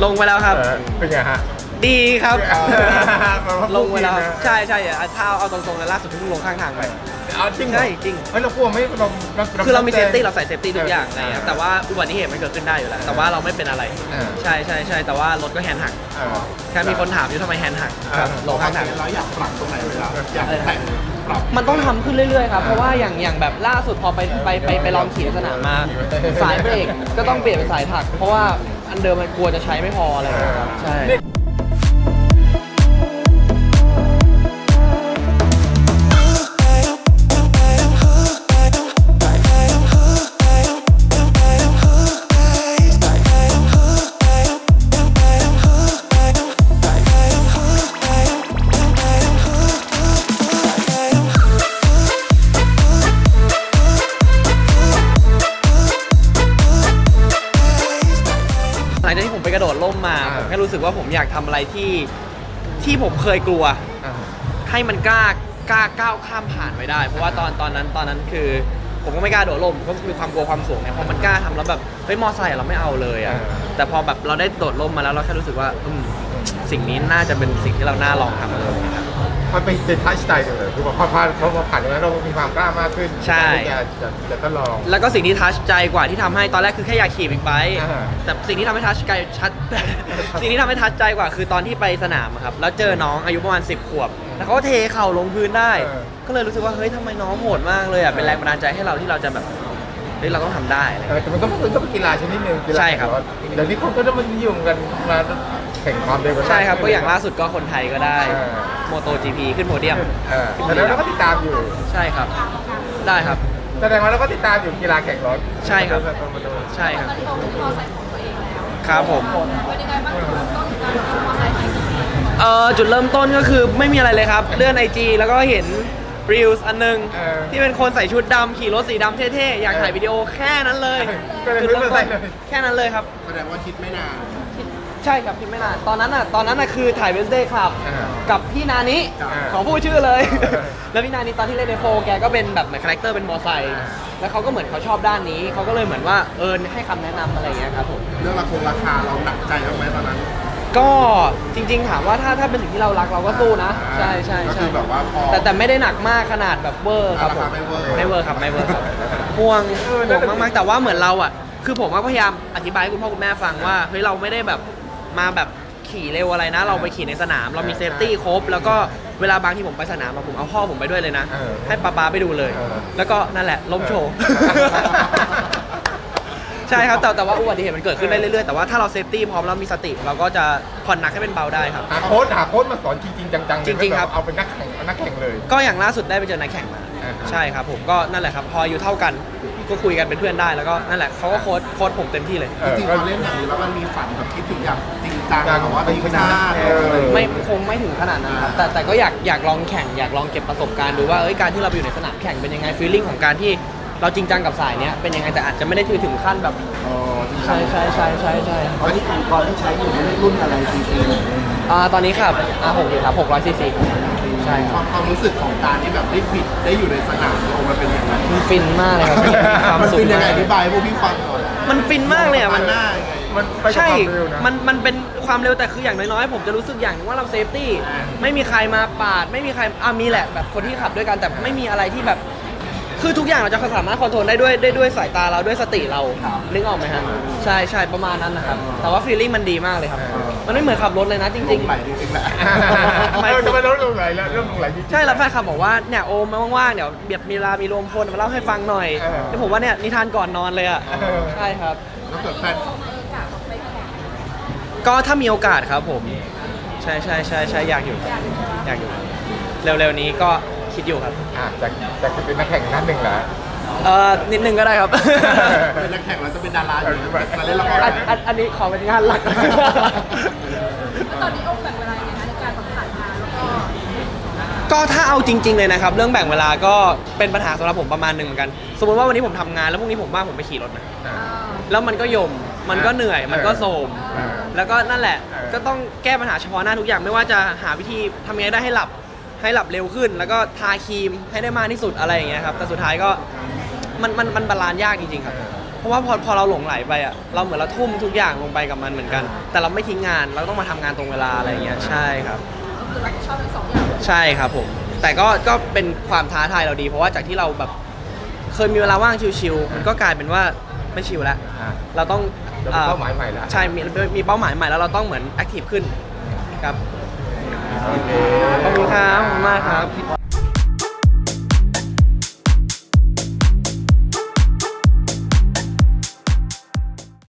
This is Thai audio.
ลงไปแล้วครับเป็นไงฮะดีครับลงไปแล้วใช่ถ้าเอาตรงๆแล้วล่าสุดเพิ่งลงข้างทางไปจริงใช่จริงเรากลัวไม่คือเรามีเซฟตี้เราใส่เซฟตี้ทุกอย่างเลยแต่ว่าอุบัติเหตุมันเกิดขึ้นได้อยู่แล้วแต่ว่าเราไม่เป็นอะไรใช่แต่ว่ารถก็แฮนด์หักแค่มีคนถามอยู่ทำไมแฮนด์หักลงข้างทางเราอยากปรับตรงไหนเวลาอยากแต่งมันต้องทำขึ้นเรื่อยๆครับเพราะว่าอย่างแบบล่าสุดพอไปลองขี่ในสนามมาสายเบรกก็ต้องเปลี่ยนเป็นสายถักเพราะว่าอันเดิมมันกลัวจะใช้ไม่พออะไรครับใช่หลังจากที่ผมไปกระโดดร่มมาผมแค่รู้สึกว่าผมอยากทำอะไรที่ผมเคยกลัวให้มันกล้าก้าวข้ามผ่านไปได้เพราะว่าตอนนั้นคือผมก็ไม่กล้าโดดร่มก็มีความกลัวความสูงเนี่ยพอมันกล้าทำแล้วแบบเฮ้ยมอไซค์เราไม่เอาเลยอ่ะแต่พอแบบเราได้โดดร่มมาแล้วเราแค่รู้สึกว่าสิ่งนี้น่าจะเป็นสิ่งที่เราน่าลองทำเลยมันเป็นทัชใจเลยคือพอผ่านตรงนั้นเรามีความกล้ามากขึ้นใช่จะทดลองแล้วก็สิ่งที่ทัชใจกว่าที่ทำให้ตอนแรกคือแค่อยากขี่บิ๊กไบค์แต่สิ่งที่ทำให้ทัชใจสิ่งที่ทำให้ทัชใจกว่าคือตอนที่ไปสนามครับแล้วเจอน้องอายุประมาณ10 ขวบแล้วเขาก็เทเข่าลงพื้นได้ก็เลยรู้สึกว่าเฮ้ยทำไมน้องโหดมากเลยอ่ะเป็นแรงบันดาลใจให้เราที่เราจะแบบเฮ้ยเราต้องทำได้แต่มันต้องเป็นกีฬาชนิดนึงใช่ครับเดี๋ยวนี้คนก็ต้องมานิยมกันมาแข่งความเร็วกันใช่ครับก็อย่างล่าสุดก็คนไทยก็ได้โมโต GP ขึ้นโพเดียมแล้วเราก็ติดตามอยู่ใช่ครับได้ครับแสดงว่าเราก็ติดตามอยู่กีฬาแข่งรถใช่ครับใช่ครับครับผมจุดเริ่มต้นก็คือไม่มีอะไรเลยครับเลื่อน IG แล้วก็เห็นรีลส์อันนึงที่เป็นคนใส่ชุดดำขี่รถสีดำเท่ๆอยากถ่ายวิดีโอแค่นั้นเลยจุดเริ่มต้นแค่นั้นเลยครับแสดงว่าคิดไม่นานใช่ครับคิดไม่นานตอนนั้นคือถ่ายเวนส์เดย์ครับกับพี่นานิของผู้ชื่อเลยแล้วพี่นานิตอนที่เล่นในโฟแกก็เป็นแบบเหมือนคาแรคเตอร์เป็นมอไซค์แล้วเขาก็เหมือนเขาชอบด้านนี้เขาก็เลยเหมือนว่าให้คำแนะนำอะไรอย่างเงี้ยครับผมเรื่องราคาเราหนักใจไหมตอนนั้นก็จริงๆถามว่าถ้าเป็นสิ่งที่เรารักเราก็สู้นะใช่แบบว่าแต่ไม่ได้หนักมากขนาดแบบเวอร์ครับผมไม่เวอร์ครับห่วงมากๆแต่ว่าเหมือนเราอ่ะคือผมก็พยายามอธิบายให้คุณพ่อคุณแม่ฟังว่าเฮ้ยเราไม่ได้แบบมาแบบขี่เร็วอะไรนะเราไปขี่ในสนามเรามีเซฟตี้ครบแล้วก็เวลาบางที่ผมไปสนามผมเอาพ่อผมไปด้วยเลยนะให้ป๊าไปดูเลยแล้วก็นั่นแหละล้มโชว์ใช่ครับแต่ว่าอุบัติเหตุมันเกิดขึ้นได้เรื่อยๆแต่ว่าถ้าเราเซฟตี้พร้อมแล้วมีสติเราก็จะผ่อนหนักให้เป็นเบาได้ครับหาโค้ชมาสอนจริงๆจังๆจริงๆครับเอาเป็นนักแข่งเลยก็อย่างล่าสุดได้ไปเจอนักแข่งมาใช่ครับผมก็นั่นแหละครับพออยู่เท่ากันก็คุยกันเป็นเพื่อนได้แล้วก็นั่นแหละเขาก็โค้ชผมเต็มที่เลยจริงๆเราเล่นอย่างนี้แล้วมันมีฝันแบบคิดถึงอย่างจริงจังแบบว่าทีมชาติไม่คงไม่ถึงขนาดนั้นครับแต่ก็อยากลองแข่งอยากลองเก็บประสบการณ์ดูว่าการที่เราไปอยู่ในสนามแข่งเป็นยังไงฟีลลิ่งของการที่เราจริงจังกับสายเนี้ยเป็นยังไงแต่อาจจะไม่ได้ถึงขั้นแบบใช่ตอนนี้อุปกรณ์ที่ใช้อยู่รุ่นอะไรจริงตอนนี้ครับ6อยู่ครับ600 ซีซีใช่ความรู้สึกของการที่แบบได้บิดได้อยู่ในสนามมันเป็นยังไงมันฟินมากเลยครับมันฟินยังไงอธิบายพวกพี่ฟังก่อนมันฟินมากเลยอ่ะมันใช่มันเป็นความเร็วแต่คืออย่างน้อยๆผมจะรู้สึกอย่างนึงว่าเราเซฟตี้ไม่มีใครมาปาดไม่มีใครมีแหละแบบคนที่ขับด้วยกันแต่ไม่มีอะไรที่แบบคือทุกอย่างเราจะสามารถคอนโทรลได้ด้วยสายตาเราด้วยสติเรานึกออกไหมฮะใช่ประมาณนั้นนะครับแต่ว่าฟีลลิ่งมันดีมากเลยครับมันไม่เหมือนขับรถเลยนะจริงๆไหลจริงๆแหละจะไม่ลงไหลแล้วเริ่มลงไหลใช่แล้วแฟนคลับบอกว่าเนี่ยโอมว่างๆเดี๋ยวมีเวลามีรวมพลมาเล่าให้ฟังหน่อยแต่ผมว่าเนี่ยนิทานก่อนนอนเลยอ่ะใช่ครับแล้วเกิดแฟนก็ถ้ามีโอกาสครับผมใช่อยากอยู่เร็วๆนี้ก็คิดอยู่ครับจะเป็นนักแข่งนั่นหนึ่งเหรอนิดนึงก็ได้ครับเป็นนักแข่งแล้วจะเป็นดาราอยู่มาเล่นละครอันนี้ขอเป็นงานหลักตอนนี้แบ่งเวลาในการผ่านงานแล้วก็ถ้าเอาจริงๆเลยนะครับเรื่องแบ่งเวลาก็เป็นปัญหาสำหรับผมประมาณนึงเหมือนกันสมมติว่าวันนี้ผมทำงานแล้วพรุ่งนี้ผมว่างผมไปขี่รถนะแล้วมันก็ยมมันก็เหนื่อยมันก็โทรมแล้วก็นั่นแหละก็ต้องแก้ปัญหาเฉพาะหน้าทุกอย่างไม่ว่าจะหาวิธีทำยังไงได้ให้หลับเร็วขึ้นแล้วก็ทาครีมให้ได้มากที่สุดอะไรอย่างเงี้ยครับแต่สุดท้ายก็มันบาลานซ์ยากจริงๆครับเพราะว่าพอเราหลงไหลไปอ่ะเราเหมือนเราทุ่มทุกอย่างลงไปกับมันเหมือนกัน แต่เราไม่ทิ้งงานเราต้องมาทำงานตรงเวลาอะไรอย่างเงี้ยใช่ครับก็คือรับผิดชอบทั้งสองอย่างใช่ครับผมแต่ก็เป็นความท้าทายเราดี เพราะว่าจากที่เราแบบเคยมีเวลาว่างชิวๆมันก็กลายเป็นว่าไม่ชิวแล้ว เราต้องเรามีเป้าหมายใหม่แล้วใช่มีเป้าหมายใหม่แล้วเราต้องเหมือนแอคทีฟขึ้นครับโอเคขอบคุณครับขอบคุณมากครับ